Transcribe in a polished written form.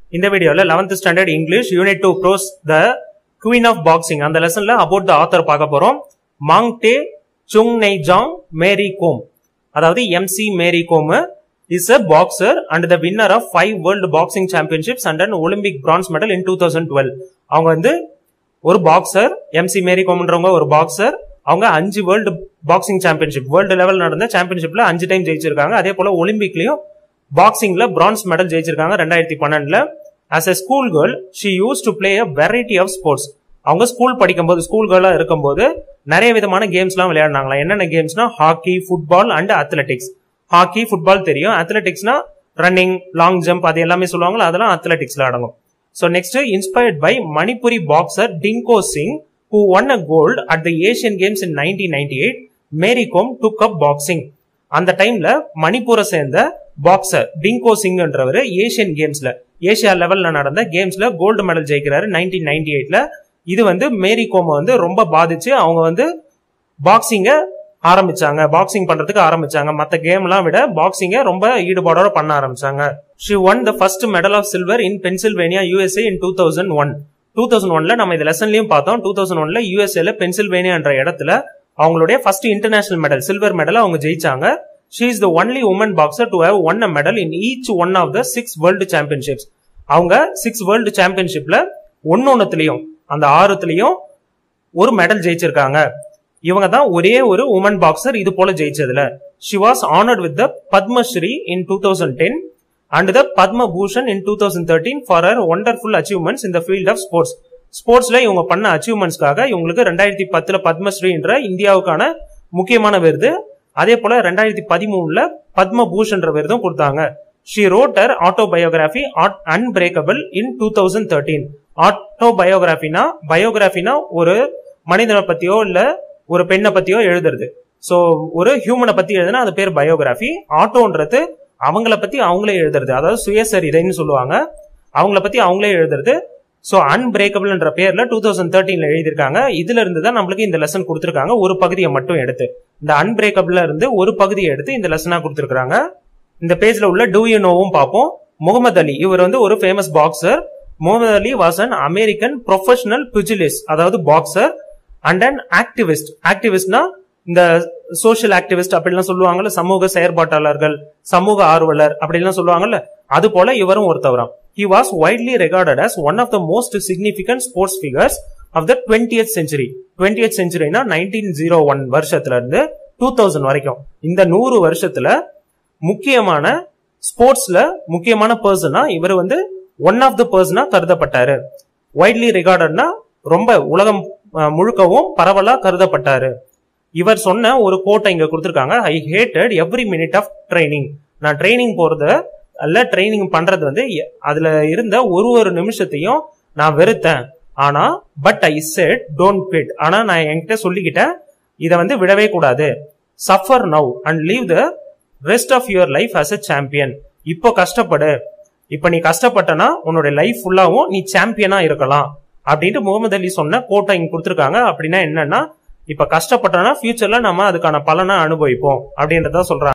இந்த வீடியோல 11th standard English unit 2 prose the queen of boxing அந்த லெசன்ல அபவுட் த ஆத்தர் பார்க்க போறோம். மாங் டே சுங் நெய் ஜாங் மேரி கோம், அதாவது MC Mary Kom is a boxer and the winner of 5 world boxing championships and an Olympic bronze medal in 2012. அவங்க வந்து ஒரு பாக்ஸர், எம்சி மேரி கோம்ன்றவங்க ஒரு பாக்ஸர். அவங்க 5 world boxing championship, world level நடந்த சாம்பியன்ஷிப்ல 5 டைம் ஜெயிச்சிருக்காங்க. அதே போல ஒலிம்பிக்லயும் பாக்ஸிங்ல பிரான்ஸ் மெடல் ஜெயிச்சிருக்காங்க 2012. as a school girl she used to play a variety of sports. அவங்க ஸ்கூல் படிக்கும்போது, ஸ்கூல் கேர்லா இருக்கும்போது நிறைய விதமான கேம்ஸ் எல்லாம் விளையாடினாங்களா. என்னென்ன கேம்ஸ்னா hockey, football and athletics. Hockey, football தெரியும். அத்லெட்டிக்ஸ்னா ரன்னிங், லாங் ஜம்ப், அது எல்லாமே சொல்லுவாங்களா, அதெல்லாம் அத்லெட்டிக்ஸ்ல அடங்கும். So next, inspired by Manipuri boxer Dinko Singh who won a gold at the Asian Games in 1998, Mary Kom took up boxing. அந்த டைம்ல மணிப்பூரை சேர்ந்த பாக்ஸர் டிங்கோ சிங்ன்றவர் ஏசியன் கேம்ஸ்ல, ஏசியா லெவல்ல நடந்த கேம்ஸ்ல கோல்டு மெடல் ஜெயிக்கிறாரு 1998ல. இது வந்து மேரி கோம் வந்து ரொம்ப பாதிச்சு அவங்க வந்து பாக்ஸிங்க ஆரம்பிச்சாங்க, பாக்ஸிங் பண்றதுக்கு ஆரம்பிச்சாங்க. மத்த கேம் எல்லாம் விட பாக்ஸிங்க ரொம்ப ஈடுபாடோட பண்ண ஆரம்பிச்சாங்க. She won the first medal of silver in Pennsylvania, USA in 2001. 2001ல நம்ம இந்த லெசன்லயும் பார்த்தோம். 2001ல யூஎஸ்ஏல பென்சில்வேனியா என்ற இடத்துல அவங்களுடைய first international medal, silver medal அவங்க ஜெயிச்சாங்க. She is the only woman boxer to have won a medal in each one of the 6 world championships. அவங்க 6 world சாம்பியன்ஷிப்ல ஒன்னொன்னுலயும், அந்த 6த்துலயும் ஒரு மெடல் ஜெயிச்சிருக்காங்க. இவங்க தான் ஒரே ஒரு உமன் பாக்ஸர் இது போல ஜெயிச்சதுல. She was honored with the Padma Shri in 2010 and the Padma Bhushan in 2013 for her wonderful achievements in the field of sports. ஸ்போர்ட்ஸ்ல இவங்க பண்ண அச்சீவ்மெண்ட்ஸ்க்காக இவங்களுக்கு 2010ல பத்மஸ்ரீன்ற இந்தியாவுக்கான முக்கியமான விருது, அதே போல 2013ல பத்ம பூஷன்ற விருதும் கொடுத்தாங்க. She wrote her autobiography Unbreakable in 2013. ஆட்டோபயோகிராஃபினா, பயோகிராஃபினா ஒரு மனிதனை பத்தியோ இல்ல ஒரு பெண்ணை பத்தியோ எழுதுறது. சோ ஒரு ஹியூமனை பத்தி எழுதுனா அது பேர் பயோகிராஃபி. ஆட்டோன்றது அவங்கள பத்தி அவங்களே எழுதுறது, அதாவது சுயசரிதைன்னு சொல்லுவாங்க. அவங்கள பத்தி அவங்களே எழுதுறது. சோ அன்பிரேக்கபிள் என்ற பேர்ல 2013ல எழுதியிருக்காங்க. இதுல இருந்து தான் நம்மளுக்கு இந்த லெசன் கொடுத்திருக்காங்க, ஒரு பகுதியை மட்டும் எடுத்து. இந்த அன்பிரேக்கபிள்ல இருந்து ஒரு பகுதியை எடுத்து இந்த லெசனா கொடுத்திருக்காங்க. இந்த பேஜ்ல உள்ள டூ யூ நோவும் பார்ப்போம். முகமது அலி, இவர் வந்து ஒரு famous boxer. Muhammad Ali was an American professional pugilist, அதாவது பாக்ஸர் அண்ட் அன் ஆக்டிவிஸ்ட். ஆக்டிவிஸ்ட்னா இந்த சோசியல் ஆக்டிவிஸ்ட் அப்படிலாம் சொல்லுவாங்கல்ல, சமூக செயற்பாட்டாளர்கள், சமூக ஆர்வலர் அப்படிலாம் சொல்லுவாங்கல்ல, அது போல இவரும் ஒருத்தவராம். He was widely regarded as one of the most significant sports figures of the 20th century. 20th centuryனா 1901 வருஷத்துல இருந்து 2000 வரைக்கும் இந்த 100 வருஷத்துல முக்கியமான ஸ்போர்ட்ஸ்ல முக்கியமான பர்சனா இவர் வந்து ஒன் ஆஃப் த பர்சனா கருதப்பட்டாரு. வைட்லி ரிகார்டட்னா ரொம்ப உலகம் முழுக்கவும் பரவலா கருதப்பட்டாரு. இவர் சொன்ன ஒரு கோட்டை இங்க கொடுத்திருக்காங்க. I hated every minute of training. நான் ட்ரைனிங் போறத அல்ல, ட்ரைனிங் பண்றது வந்து அதுல இருந்த ஒரு நிமிஷத்தையும் நான் வெறுத்தேன். ஆனா but I said don't quit. ஆனா நான் என்கிட்ட சொல்லிக்கிட்டேன், இதை வந்து விடவே கூடாது. Suffer now and live the rest of your life as a champion. இப்போ கஷ்டப்படு, இப்ப நீ கஷ்டப்பட்டனா உன்னோட லைஃப் ஃபுல்லாவும் நீ சாம்பியனா இருக்கலாம் அப்படின்ட்டு முகமது அலி சொன்ன கோட்டை இங்க கொடுத்திருக்காங்க. அப்படின்னா என்னன்னா, இப்ப கஷ்டப்பட்டனா ஃபியூச்சர்ல நம்ம அதுக்கான பலனை அனுபவிப்போம் அப்படின்றத சொல்றாங்க.